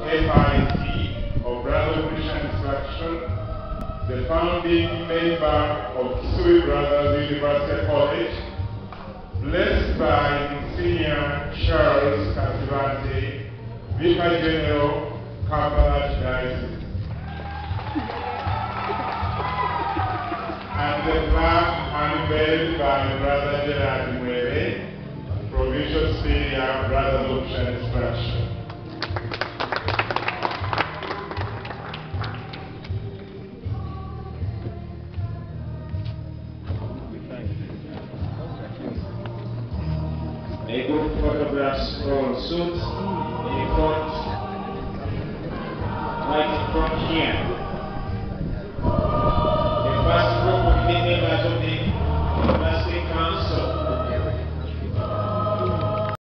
FIT, or Brother Christian Instruction, the founding member of Kisubi Brothers University College, blessed by the Senior Charles Casivante, Vicar General, Kampala Diocese, and the plaque unveiled by Brother Gerard Mwere, Provincial Superior Brother Christian Instruction. A group photographs for suits in front, right in front here.